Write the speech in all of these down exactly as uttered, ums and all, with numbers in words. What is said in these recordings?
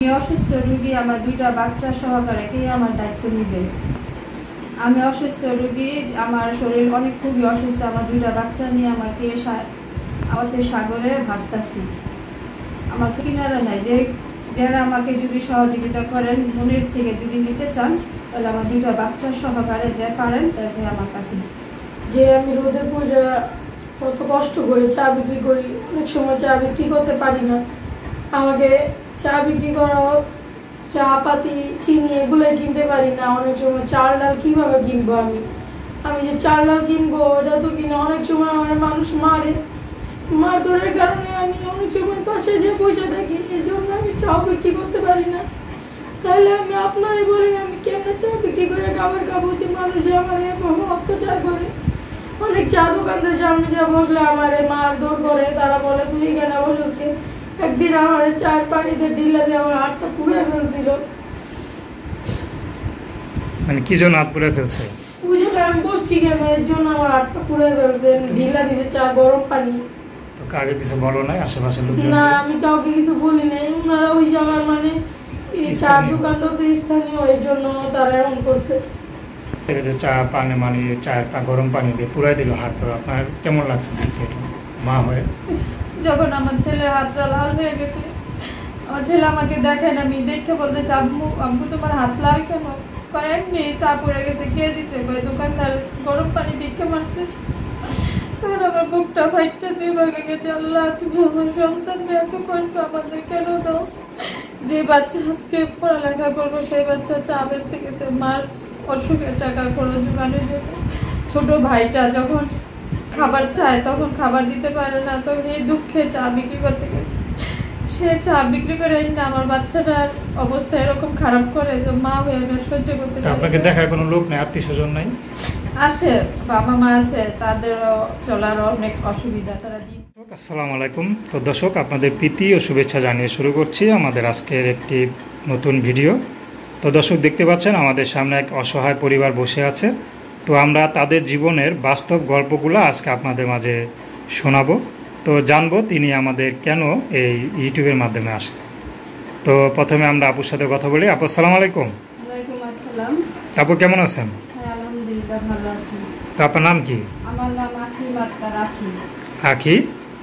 অসুস্থ রোগী, আমার দুইটা বাচ্চা সহকারে কে আমার দায়িত্ব নিবে? আমি অসুস্থ রোগী, আমার শরীর অনেক খুবই অসুস্থ, আমার দুইটা বাচ্চা নিয়ে আমাকে আমাকে সাগরে ভাসতাছি। আমার কিনারা নাই, যে যারা আমাকে যদি সহযোগিতা করেন মনের থেকে যদি নিতে চান তাহলে আমার দুইটা বাচ্চা সহকারে যে পারেন তাকে আমার কাছে। যে আমি রোদে পড়ে কত কষ্ট করে চা বিক্রি করি, অনেক সময় চা বিক্রি করতে পারি না, আমাকে চা বিক্রি করা, চা পাতি চিনি এগুলোই কিনতে পারি না। অনেক সময় চাল ডাল কীভাবে কিনবো আমি আমি যে চাল ডাল কিনবো ওটা তো কিনে অনেক সময় আমার মানুষ মারে, মারধরের কারণে আমি অনেক সময় পাশে যে পয়সা থাকি, এই জন্য আমি চাও বিক্রি করতে পারি না। তাহলে আমি আপনারই বলি না আমি কেমনে চা বিক্রি করে খাবার খাবো, যে মানুষ যে আমার এভাবে অত্যাচার করে। অনেক চা দোকানদের সামনে যা বসলে আমার মারধর করে, তারা বলে তুই এখানে বসে। একদিন আমার চার পানিতে ডিল্লা দিয়ে আমার হাতটা পুড়ে ফেলছিল। মানে কি জন্য হাত পুড়ে ফেলছে? ওই জায়গায় আমি বসছি কেন, এর জন্য আমার হাতটা পুড়ে ফেলছে। ঢিলা দিছে চা, গরম পানি। তো কাউকে কিছু বলো নাই আশেপাশের লোকজন? না, আমি কাউকে কিছু বলি নাই। ওনারা ওই জায়গার মানে এই চার দোকানটা তো স্থানীয়, এই জন্য তারা এমন করছে। চা পানি মানে চা গরম পানি দিয়ে পুরাই দিল হাত। আপনার কেমন লাগছে মা হয়ে? যখন আমার ছেলের হাতটা লাল হয়ে গেছে, আমার ছেলে আমাকে দেখেন, আমি দেখে বলতেছি আম্মু আম্মু তোমার হাত লাল কেন? এমনি চা পড়ে গেছে, কে দিছে? দোকানদার গরম পানি ভিক্ষা মারছে। তখন আমার বুকটা ফাইটটা দুই ভাগে গেছে। আল্লাহ, তুমি আমার সন্তানকে এত কষ্ট আমাদের কেন দাও? যে বাচ্চা আজকে পড়ালেখা করবো সেই বাচ্চা চা বেচতে গেছে মার অসুখের টাকা খরচ জোগানোর জন্য। ছোট ভাইটা যখন খাবার চায় তখন খাবার দিতে পারে না, তখন এই দুঃখে চা বিক্রি করতে গেছে। সে চা বিক্রি করে না আমার বাচ্চাটার অবস্থা এরকম খারাপ করে যে মা হয়ে আমি সহ্য করতে পারি। আপনাকে দেখার কোনো লোক নেই, আত্মীয় স্বজন নাই? আছে, বাবা মা আছে, তাদের চলার অনেক অসুবিধা। তারা দিন। আসসালামু আলাইকুম। তো দর্শক, আপনাদের প্রীতি ও শুভেচ্ছা জানিয়ে শুরু করছি আমাদের আজকের একটি নতুন ভিডিও। তো দর্শক, দেখতে পাচ্ছেন আমাদের সামনে এক অসহায় পরিবার বসে আছে। তো আমরা তাদের জীবনের বাস্তব গল্পগুলো আজকে আপনাদের মাঝে শোনাবো। তো জানবো তিনি আমাদের কেন এই ইউটিউবের মাধ্যমে আসে। তো প্রথমে আমরা আপুর সাথে কথা বলি। আপু, আসসালামু আলাইকুম। ওয়ালাইকুম আসসালাম। আপু কেমন আছেন? হ্যাঁ, আলহামদুলিল্লাহ ভালো আছি। তো আপনার নাম কি? আমার নাম আকলিমা আক্তার আখি। আখি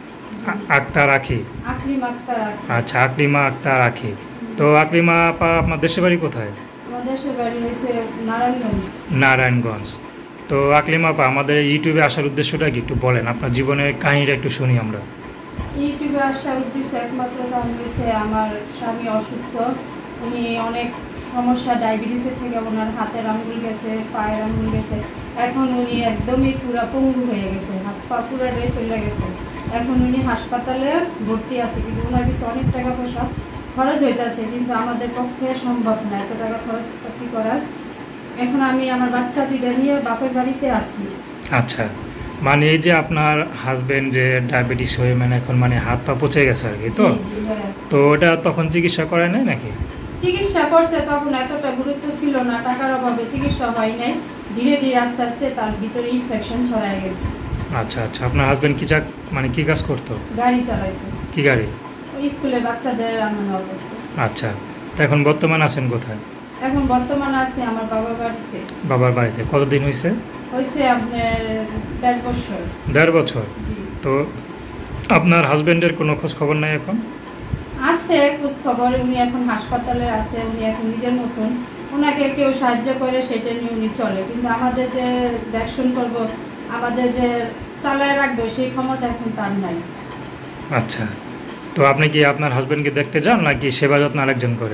আক্তার আখি আকলিমা আক্তার আখি। আচ্ছা, আকলিমা আক্তার আখি। তো আকলিমা আপা, আপনার দেশের বাড়ি কোথায়? আমার দেশের বাড়ি হয়েছে নারায়ণগঞ্জ। নারায়ণগঞ্জ। তো আকলিমা আপা, আমাদের ইউটিউবে আসার উদ্দেশ্যটা কি একটু বলেন, আপনার জীবনের কাহিনীটা একটু শুনি আমরা। ইউটিউবে আসার উদ্দেশ্য একমাত্র কারণ হয়েছে আমার স্বামী অসুস্থ। উনি অনেক সমস্যা, ডায়াবেটিসের থেকে ওনার হাতের আঙুল গেছে, পায়ের আঙুল গেছে। এখন উনি একদমই পুরা পঙ্গু হয়ে গেছে, হাত পা পুরা রয়ে চলে গেছে। এখন উনি হাসপাতালে ভর্তি আছে, কিন্তু ওনার কিছু অনেক টাকা পয়সা খরচ হইতেছে, কিন্তু আমাদের পক্ষে সম্ভব না এত টাকা খরচ কি করার। এখন আমি আমার বাচ্চা দুইটা নিয়ে বাপের বাড়িতে আসি। আচ্ছা, মানে এই যে আপনার হাজবেন্ড যে ডায়াবেটিস হয়ে মানে এখন মানে হাত পা পচে গেছে আর কি, তো তো ওটা তখন চিকিৎসা করে নাই নাকি? চিকিৎসা করছে, তখন এতটা গুরুত্ব ছিল না, টাকার অভাবে চিকিৎসা হয় নাই। ধীরে ধীরে আস্তে আস্তে তার ভিতরে ইনফেকশন ছড়ায় গেছে। আচ্ছা আচ্ছা, আপনার হাজবেন্ড কি যা মানে কি কাজ করতো? গাড়ি চালাইতো। কি গাড়ি? ওই স্কুলে বাচ্চাদের আনা নেওয়া করতো। আচ্ছা, তো এখন বর্তমানে আছেন কোথায়? এখন বর্তমানে আছি আমার বাবার বাড়িতে। বাবার বাড়িতে কতদিন হয়েছে? হয়েছে আপনার দেড় বছর। দেড় বছর। তো আপনার হাজবেন্ডের কোনো খোঁজ খবর নাই এখন? আছে খোঁজ খবর, উনি এখন হাসপাতালে আছে। উনি এখন নিজের মতন, ওনাকে কেউ সাহায্য করে সেটা নিয়ে উনি চলে, কিন্তু আমাদের যে দেখশন করব, আমাদের যে চালায় রাখবে সেই ক্ষমতা এখন তার নাই। আচ্ছা, তো আপনি কি আপনার হাজবেন্ডকে দেখতে যান নাকি সেবা যত্ন আরেকজন করে?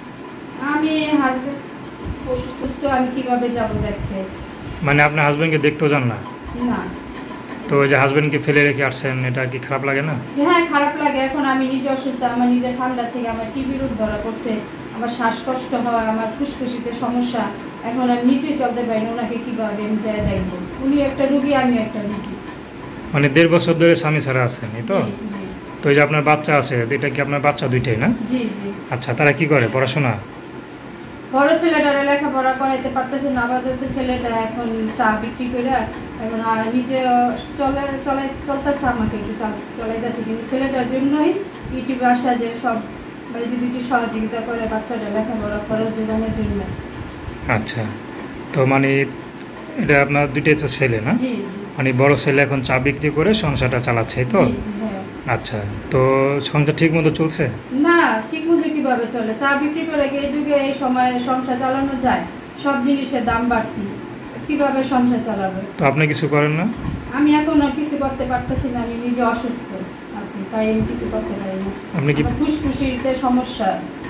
আমি হাজবেন্ড অসুস্থ, আমি কিভাবে যাব দেখতে? মানে আপনার হাজবেন্ডকে দেখতেও যান না? না। তো ওই যে হাজবেন্ডকে ফেলে রেখে আসছেন, এটা কি খারাপ লাগে না? হ্যাঁ, খারাপ লাগে। এখন আমি নিজে অসুস্থ, আমার নিজে ঠান্ডা থেকে আমার টিবি রোগ ধরা পড়ছে, আমার শ্বাসকষ্ট হয়, আমার ফুসফুসিতে সমস্যা। এখন আমি নিজেই চলতে পারি না, ওনাকে কিভাবে আমি যাই দেখবো? উনি একটা রুগী, আমি একটা রুগী। মানে দেড় বছর ধরে স্বামী ছাড়া আছেন, এই তো? জি জি। তো এই যে আপনার বাচ্চা আছে, এটা কি আপনার বাচ্চা দুইটাই না? জি জি। আচ্ছা, তারা কি করে, পড়াশোনা? বড় ছেলেটারে লেখাপড়া করাইতে পারতেছে না, আপাতত ছেলেটা এখন চা বিক্রি করে এখন নিজে চলে চলে চলতেছে, আমাকে একটু চলাইতেছে, কিন্তু ছেলেটার জন্যই ইউটিউবে আসা, যে সব ভাই যদি একটু সহযোগিতা করে বাচ্চাটা লেখাপড়া করার যোগানোর জন্য। আচ্ছা, তো মানে এটা আপনার দুইটাই তো ছেলে না? জি। মানে বড় ছেলে এখন চা বিক্রি করে সংসারটা চালাচ্ছে তো? হ্যাঁ। আচ্ছা, তো সংসার ঠিক মতো চলছে? না, ঠিক মতো কিভাবে চলে? চা বিক্রি করে এই যুগে এই সময়ে সংসার চালানো যায়? সব জিনিসের দাম বাড়তি, কিভাবে সংসার চালাবে? তো আপনি কিছু করেন না? আমি এখন আর কিছু করতে পারতেছি না, আমি নিজে অসুস্থ আছি, তাই আমি কিছু করতে পারি না। আপনি কি ফুসফুসিতে সমস্যা?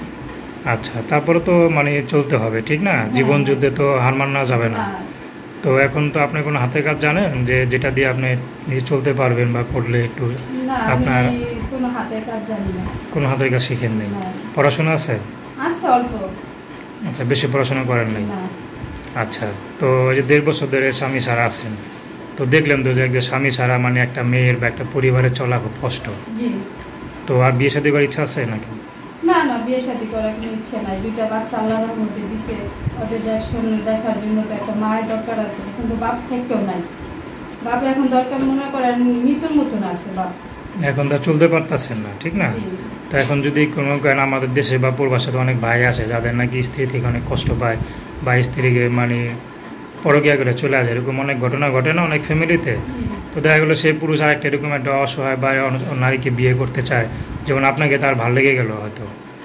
আচ্ছা, তারপরে তো মানে চলতে হবে, ঠিক না? জীবন যুদ্ধে তো হার মানা যাবে না। তো এখন তো আপনি কোনো হাতের কাজ জানেন যে যেটা দিয়ে আপনি নিজে চলতে পারবেন বা করলে একটু? না, আপনার আমি কোনো হাতের কাজ জানি না। কোনো হাতের কাজ শিখেন নেই? পড়াশোনা আছে? আছে অল্প। আচ্ছা, বেশি পড়াশোনা করেন নাই? না। আচ্ছা, তো এই যে দেড় বছর ধরে স্বামী ছাড়া আছেন, তো দেখলেন তো যে একজন স্বামী ছাড়া মানে একটা মেয়ের বা একটা পরিবারের চলা খুব কষ্ট। জি। তো আর বিয়ে শাদী করার ইচ্ছা আছে নাকি? না না, বিয়ে শাদী করার কোনো ইচ্ছে নাই। দুইটা বাচ্চা আল্লাহর মধ্যে দিছে, ওদের দেখাশোনা দেখার জন্য তো একটা মায়ের দরকার আছে, কিন্তু বাপ থেকেও নাই। বাপ এখন দরকার মনে করেন মৃত্যুর মতন আছে বাপ। এখন তো চলতে পারতেছেন না, ঠিক না? জি। তো এখন যদি কোনো কারণে আমাদের দেশে বা প্রবাসে তো অনেক ভাই আছে যাদের নাকি স্ত্রী থেকে অনেক কষ্ট পায় বা স্ত্রীকে মানে পরকীয়া করে চলে আসে, এরকম অনেক ঘটনা ঘটে না অনেক ফ্যামিলিতে? তো দেখা গেলো সেই পুরুষ আরেকটা এরকম একটা অসহায় বা নারীকে বিয়ে করতে চায়, যেমন আপনাকে তার ভালো লেগে গেল হয়তো,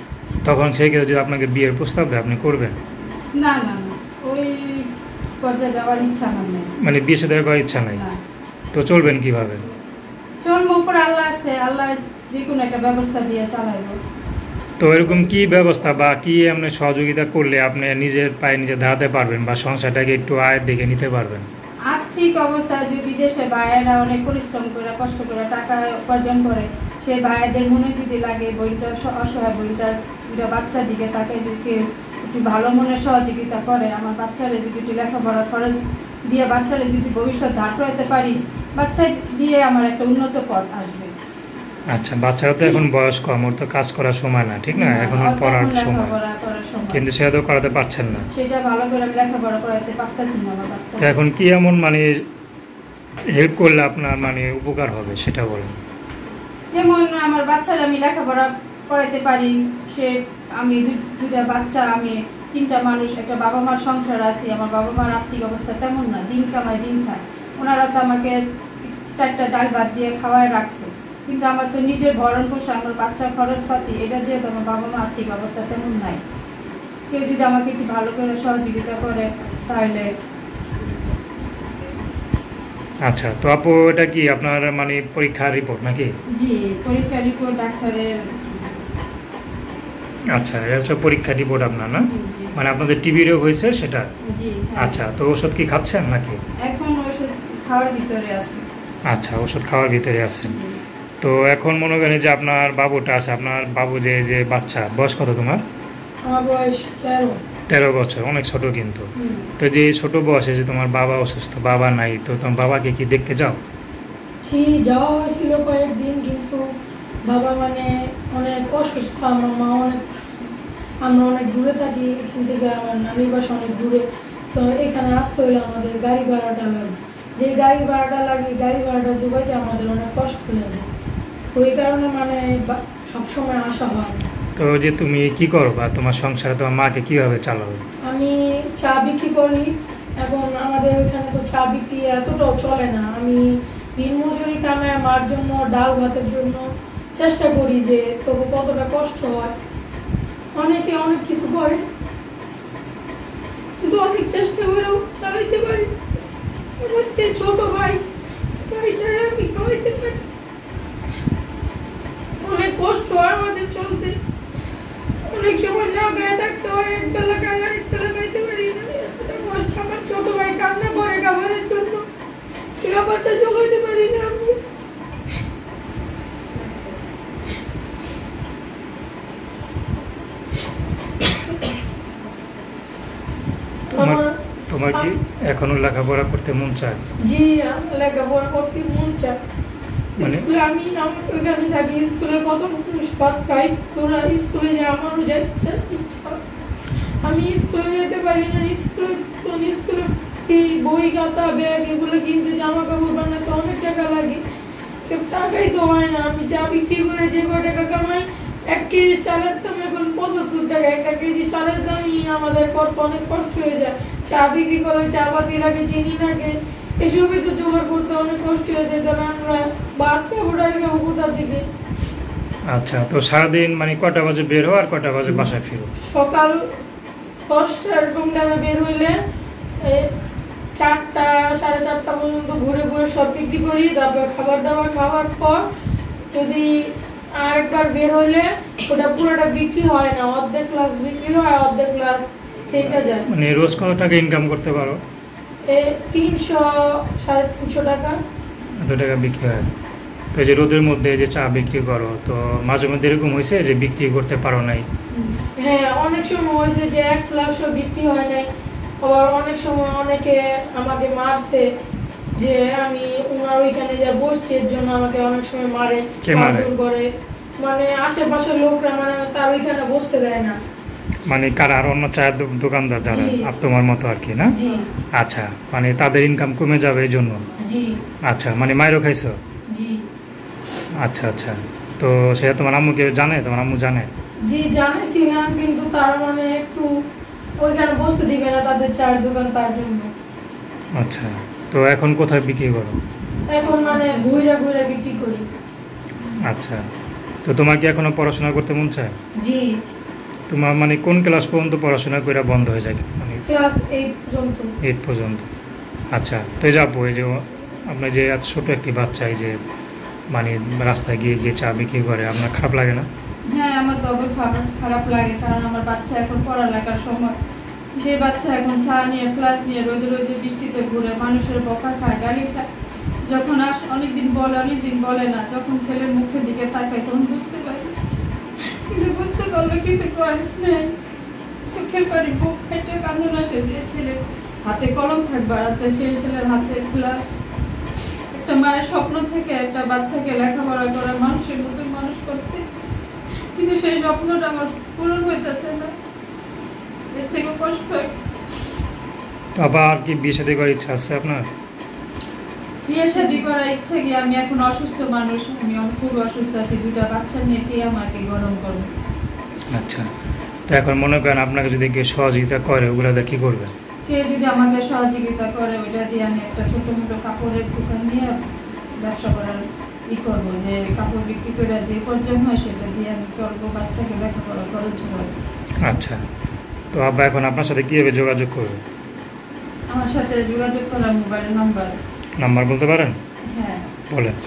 তখন সেই ক্ষেত্রে যদি আপনাকে বিয়ের প্রস্তাব দেয় আপনি করবেন? না না না, ওই পর্যায়ে যাওয়ার ইচ্ছা আমার নেই। মানে বিয়ে সাথে করার ইচ্ছা নাই? না। তো চলবেন কিভাবে? চলবো, উপর আল্লাহ আছে, আল্লাহ যে কোনো একটা ব্যবস্থা দিয়ে চালাইবো। তো এরকম কি ব্যবস্থা বা কি এমনি সহযোগিতা করলে আপনি নিজের পায়ে নিজে দাঁড়াতে পারবেন বা সংসারটাকে একটু আয়ের দিকে নিতে পারবেন? আর্থিক অবস্থা যে বিদেশে ভাইয়েরা অনেক পরিশ্রম করে কষ্ট করে টাকা উপার্জন করে, সেই ভাইয়াদের মনে যদি লাগে বইটার অসহায় বইটার দুটা বাচ্চার দিকে তাকে যদি কেউ একটু ভালো মনে সহযোগিতা করে, আমার বাচ্চারা যদি একটু লেখাপড়া খরচ দিয়ে বাচ্চারা যদি ভবিষ্যৎ ধার করাতে পারি, বাচ্চা দিয়ে আমার একটা উন্নত পথ আসবে। আচ্ছা, বাচ্চারা তো এখন বয়স কম, ওর তো কাজ করার সময় না, ঠিক না? এখন ওর পড়ার সময়, কিন্তু সেটা তো করাতে পারছেন না। সেটা ভালো করে আমি লেখাপড়া করাতে পারতেছি না আমার বাচ্চা। তো এখন কি এমন মানে হেল্প করলে আপনার মানে উপকার হবে সেটা বলেন? যেমন আমার বাচ্চারা আমি লেখাপড়া করাতে পারি, সে আমি দুটা বাচ্চা, আমি তিনটা মানুষ, একটা বাবা মার সংসার আছি, আমার বাবা মার আর্থিক অবস্থা তেমন না, দিন কামায় দিন খায়। ওনারা তো আমাকে চারটা ডাল ভাত দিয়ে খাওয়ায় রাখছে, কিন্তু আমার তো নিজের ভরণ পোষা, আমার বাচ্চার খরচপাতি এটা দিয়ে তো আমার বাবা মা আর্থিক অবস্থা তেমন নাই। কেউ যদি আমাকে একটু ভালো করে সহযোগিতা করে তাহলে। আচ্ছা, তো আপু এটা কি আপনার মানে পরীক্ষার রিপোর্ট নাকি? জি, পরীক্ষার রিপোর্ট ডাক্তারের। আচ্ছা, এটা হচ্ছে পরীক্ষার রিপোর্ট আপনার না? মানে আপনাদের টিবি রোগ হয়েছে সেটা? জি। আচ্ছা, তো ওষুধ কি খাচ্ছেন নাকি? এখন ওষুধ খাওয়ার ভিতরে আছে। আচ্ছা, ওষুধ খাওয়ার ভিতরে আছেন। তো এখন মনে করেন যে আপনার বাবুটা আছে, আপনার বাবু যে যে বাচ্চা, বয়স কত তোমার? আমার বয়স তেরো। তেরো বছর, অনেক ছোট কিন্তু। তো যে ছোট বয়সে যে তোমার বাবা অসুস্থ, বাবা নাই, তো তোমার বাবাকে কি দেখতে যাও? জি, যাওয়া হয়েছিল কয়েকদিন, কিন্তু বাবা মানে অনেক অসুস্থ, আমার মা অনেক অসুস্থ, আমরা অনেক দূরে থাকি এখান থেকে, আমার নানির বাসা অনেক দূরে। তো এখানে আসতে হলে আমাদের গাড়ি ভাড়াটা লাগে, যে গাড়ি ভাড়াটা লাগে গাড়ি ভাড়াটা জোগাইতে আমাদের অনেক কষ্ট হয়ে যায়। তো এই কারণে মানে সবসময় আসা হয় না। তো যে তুমি কি করো বা তোমার সংসারে তোমার মাকে কিভাবে চালাবে? আমি চা বিক্রি করি, এখন আমাদের ওইখানে তো চা বিক্রি এতটাও চলে না। আমি দিনমজুরি কামায় মার জন্য, ডাল ভাতের জন্য চেষ্টা করি, যে তবু কতটা কষ্ট হয়। অনেকে অনেক কিছু করে, কিন্তু অনেক চেষ্টা করেও চালাইতে পারি। আমার যে ছোট ভাই, ভাইটারে আমি খাওয়াইতে পারি। অনেক কষ্ট হয় আমাদের চলতে, অনেক সময় না গায়ে থাকতে হয়, এক বেলা গায়ে আরেক বেলা খাইতে পারি না, এতটা কষ্ট। আমার ছোট ভাই কান্না করে খাবারের জন্য, খাবারটা জোগাইতে পারি না আমি। তোমার কি এখনো লেখাপড়া করতে মন চায়? জি, আমার লেখাপড়া করতে মন চায়। স্কুলে আমি আমার ওইখানে থাকি, স্কুলে কত মানুষ ভাত খাই, ওরা স্কুলে যায়, আমারও যাইতে ইচ্ছা। আমি স্কুলে যেতে পারি না, স্কুলে স্কুলে এই বই খাতা ব্যাগ এগুলো কিনতে, জামা কাপড় বানাতে অনেক টাকা লাগে, সব টাকাই তো হয় না। আমি চা বিক্রি করে যে কয় টাকা কামাই, এক কেজি চালের দাম এখন পঁচাত্তর টাকা। একটা কেজি চালের দামই আমাদের করতে অনেক কষ্ট হয়ে যায়। চা বিক্রি করলে চা পাতি লাগে, চিনি লাগে, এসবই তো জোগাড় করতে অনেক কষ্ট হয়ে যায়। তাহলে আমরা ভাত খাবো, ডাল খাবো কোথা থেকে? আচ্ছা, তো সারাদিন মানে কটা বাজে বের হও আর কটা বাজে বাসায় ফিরো? সকাল দশটা এরকম টাইমে বের হইলে চারটা সাড়ে চারটা পর্যন্ত ঘুরে ঘুরে সব বিক্রি করি। তারপর খাবার দাবার খাওয়ার পর যদি আরেকবার বের হইলে ওটা পুরোটা বিক্রি হয় না, অর্ধেক গ্লাস বিক্রি হয়, অর্ধেক গ্লাস থেকে যায়। মানে রোজ কত টাকা ইনকাম করতে পারো? এ তিনশো সাড়ে তিনশো টাকা। এত টাকা বিক্রি হয়। তো এই যে রোদের মধ্যে যে চা বিক্রি করো, তো মাঝে মধ্যে এরকম হয়েছে যে বিক্রি করতে পারো নাই? হ্যাঁ, অনেক সময় হয়েছে যে এক গ্লাসও বিক্রি হয় নাই। আবার অনেক সময় অনেকে আমাকে মারছে যে আমি ওনার ওইখানে যা বসছি এর জন্য আমাকে অনেক সময় মারে, মারধর করে। মানে আশেপাশের লোকরা মানে তার ওইখানে বসতে দেয় না। মানে কারা? আর অন্য চায়ের দোকানদার যারা আর তোমার মতো আর কি, না? জি। আচ্ছা, মানে তাদের ইনকাম কমে যাবে এই জন্য? জি। আচ্ছা, মানে মাইরও খাইছো? জি। আচ্ছা আচ্ছা, তো সেটা তোমার আম্মুকে জানে? তোমার আম্মু জানে? জি, জানেছিলাম, কিন্তু তারা মানে একটু ওইখানে বসতে দিবে না তাদের চায়ের দোকান, তার জন্য। আচ্ছা, তো এখন কোথায় বিক্রি করো? এখন মানে ঘুরে ঘুরে বিক্রি করি। আচ্ছা, তো তোমার কি এখনো পড়াশোনা করতে মন চায়? জি। তোমার মানে কোন ক্লাস পর্যন্ত পড়াশোনা করে বন্ধ হয়ে যায়? মানে ক্লাস এইট পর্যন্ত। এইট পর্যন্ত। আচ্ছা, তো এই যাবো এই যে আপনার যে এত ছোটো একটি বাচ্চা এই যে মানে রাস্তায় গিয়ে গিয়ে চা বিক্রি করে, আপনার খারাপ লাগে না? হ্যাঁ, আমার তো অবশ্যই খারাপ লাগে, কারণ আমার বাচ্চা এখন পড়ালেখার সময়। সেই বাচ্চা এখন চা নিয়ে ক্লাস নিয়ে রোদে রোদে বৃষ্টিতে ঘুরে মানুষের বকা খায়, গালি খায়। যখন আস অনেকদিন বলে, অনেকদিন বলে না, যখন ছেলের মুখের দিকে তাকায় তখন বুঝতে পারি। কিন্তু বুঝতে পারলো কিছু করে নেই, চোখের পানি বুক ফেটে কাঁদন আসে যে ছেলের হাতে কলম থাকবার আছে, সেই ছেলের হাতে ক্লাস। একটা মায়ের স্বপ্ন থেকে একটা বাচ্চাকে লেখাপড়া করা, মানুষের মতন মানুষ করতে, কিন্তু সেই স্বপ্নটা আমার পূরণ হইতেছে না। এর থেকে কষ্ট। আবার কি বিয়ে শাদী করার ইচ্ছা আছে আপনার? বিয়ে শাদী করার ইচ্ছে কি? আমি এখন অসুস্থ মানুষ, আমি খুব অসুস্থ আছি, দুটা বাচ্চা নিয়ে কে আমাকে গরম করবে? আচ্ছা, তো এখন মনে করেন আপনাকে যদি কেউ সহযোগিতা করে, ওগুলো কি করবেন? কে যদি আমাকে সহযোগিতা করে, ওইটা দিয়ে আমি একটা ছোট মোটো কাপড়ের দোকান নিয়ে ব্যবসা করার ই করবো, যে কাপড় বিক্রি করে যে পর্যায়ে হয় সেটা দিয়ে আমি চলবো, বাচ্চাকে লেখাপড়া খরচ জোগাড়। আচ্ছা, তো আব্বা এখন আপনার সাথে কীভাবে যোগাযোগ করবে? আমার সাথে যোগাযোগ করার মোবাইল নাম্বার। নাম্বার বলতে পারেন? হ্যাঁ, বলেন।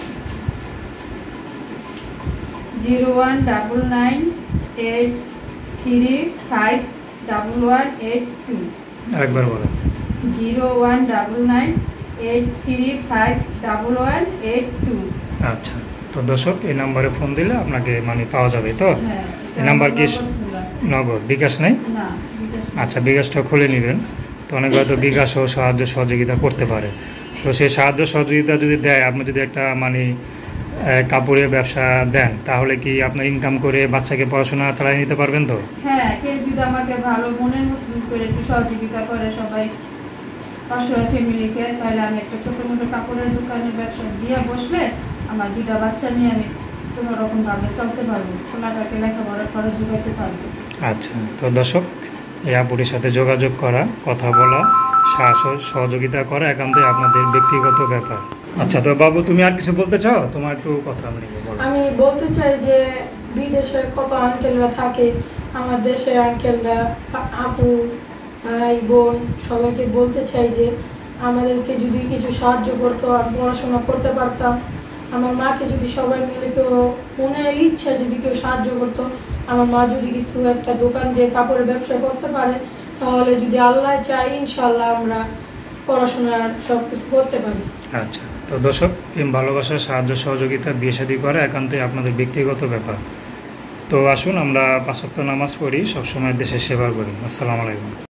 Zero one double nine eight three five double one eight two. আরেকবার বলেন। Zero one double nine eight three five double one eight two. আচ্ছা, তো দর্শক এই নাম্বারে ফোন দিলে আপনাকে মানে পাওয়া যাবে তো? হ্যাঁ। এই নাম্বার কি নগদ? বিকাশ নেই? না। আচ্ছা, বিকাশটা খুলে নেবেন। তো অনেক হয়তো বিকাশও সাহায্য সহযোগিতা করতে পারে। তো সেই সাহায্য সহযোগিতা যদি দেয়, আপনি যদি একটা মানে কাপড়ের ব্যবসা দেন, তাহলে কি আপনার ইনকাম করে বাচ্চাকে পড়াশোনা চালিয়ে নিতে পারবেন তো? হ্যাঁ, কেউ যদি আমাকে ভালো মনের মতন করে একটু সহযোগিতা করে সবাই পাঁচশো ফ্যামিলিকে, তাহলে আমি একটা ছোটো মোটো কাপড়ের দোকানের ব্যবসা দিয়ে বসলে আমার দুটা বাচ্চা নিয়ে আমি কোনো রকমভাবে চলতে পারবো, খোলাটাকে লেখাপড়া খরচ যোগাইতে পারবো। আচ্ছা, তো দর্শক এই আপুটির সাথে যোগাযোগ করা, কথা বলা, সাহস সহযোগিতা করা একান্তই আপনাদের ব্যক্তিগত ব্যাপার। আচ্ছা, তো বাবু তুমি আর কিছু বলতে চাও? তোমার একটু কথা আমি বলো। আমি বলতে চাই যে বিদেশের কত আঙ্কেলরা থাকে, আমার দেশের আঙ্কেলরা, আপু, ভাই, বোন সবাইকে বলতে চাই যে আমাদেরকে যদি কিছু সাহায্য করতো আর পড়াশোনা করতে পারতাম। আমার মাকে যদি সবাই মিলে কেউ মনের ইচ্ছা যদি কেউ সাহায্য করতো, আমার মা যদি কিছু একটা দোকান দিয়ে কাপড়ের ব্যবসা করতে পারে, তাহলে যদি আল্লাহ চাই ইনশাল্লাহ আমরা পড়াশোনার সব কিছু করতে পারি। আচ্ছা, তো দর্শক প্রেম ভালোবাসার সাহায্য সহযোগিতা বিয়ে শাদী করা একান্তই আপনাদের ব্যক্তিগত ব্যাপার। তো আসুন আমরা পাঁচ ওয়াক্ত নামাজ পড়ি, সবসময় দেশের সেবা করি। আসসালামু আলাইকুম।